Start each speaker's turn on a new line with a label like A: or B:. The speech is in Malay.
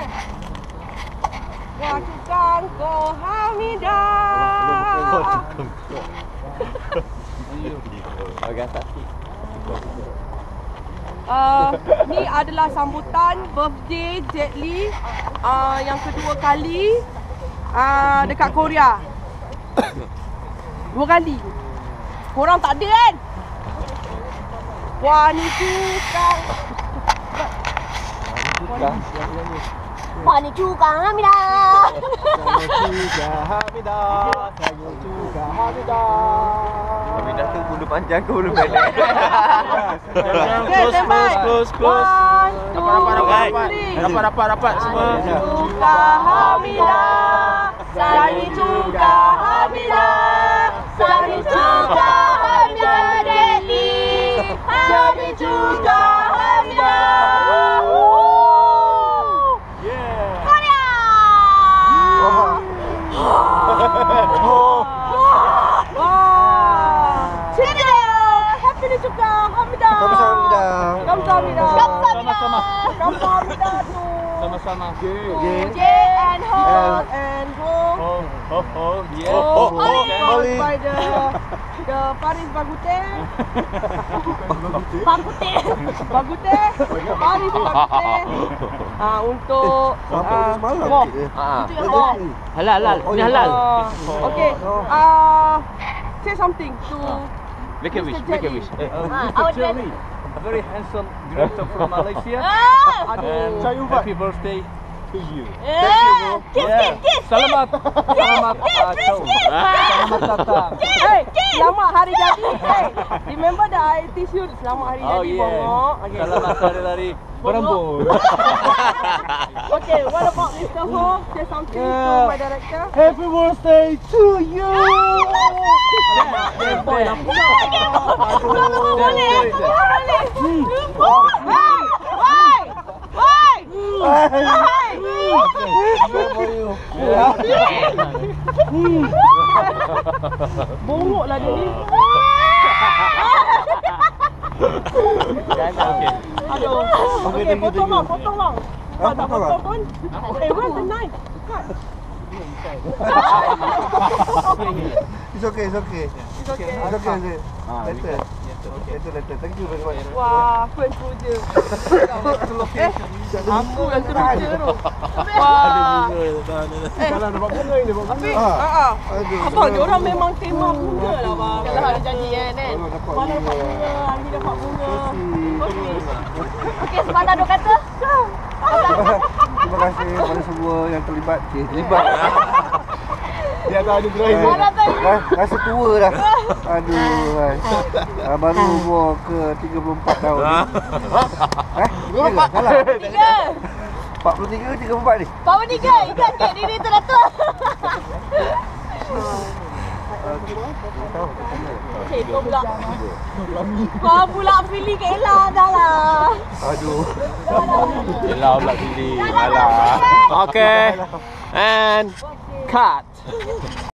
A: Wah tukang ko Hamidah. Ni adalah sambutan birthday Jet Li yang kedua kali dekat Korea. 2 kali. Korang tak ada kan? Wah ni tukang.
B: Wah ni tukang Hamidah.
C: Hamidah tu bulu panjang ke bulu pendek?
A: Close. 1, 2, 3.
C: Rapat semua.
A: Tukang Hamidah. Saya tukang Hamidah. Saya tukang Hamidah Deli. Saya tukang Hamidah.
B: Korea.
A: Happy ni tukang Hamidah.
D: Kamsahamnida.
A: Kamsahamnida.
B: Sama-sama.
A: Kamsahamnida tu.
C: Sama-sama.
A: J and Ho and Ho.
D: Holy.
A: By the Paris Bagute.
B: Bagute. Paris Bagute.
A: Untuk
D: semalam
A: Mo.
C: Halal. Ini halal.
A: Okay. Say something to
C: Make a wish.
B: Awak Jeremy.
C: A very handsome director from Malaysia. And happy birthday to you.
B: Kiss.
C: Selamat datang.
A: Hey, selamat hari jadi. Hey, remember that I teach you selamat hari
C: Oh
A: jadi
C: yeah.
A: bongok. Okay.
C: Selamat hari berembun.
A: Okay, what about Mr. Ho? Say something to my director.
D: Happy birthday to you.
A: Bongoklah dia ni. Aduh. Okay, potong bang. Tak potong pun. Where's the knife? Cut.
D: It's okay. Later. Thank you very much.
A: Wah, friend tu je. Aku yang teruja tu. Wah.
D: Kalau dapat bunga ini dapat
A: Tapi,
D: Aduh.
A: abang dia orang memang tema bunga lah bang.
B: Kalau ada janji kan.
A: Mana dapat bunga, Ani dapat bunga.
B: Okey, sepatah 2 kata.
D: Terima kasih kepada semua yang terlibat. Dia tak ada terakhir. Rasa tua dah. Aduh. Baru umur ke 34 tahun. Salah. 43 ke 34 ni?
B: Power 3. Ingat ke diri tu dah tua.
A: Okay, kau pula. Kau pula pilih ke Ella dah lah.
D: Aduh.
C: Yelah pula pilih. Alah. Okay. And cut.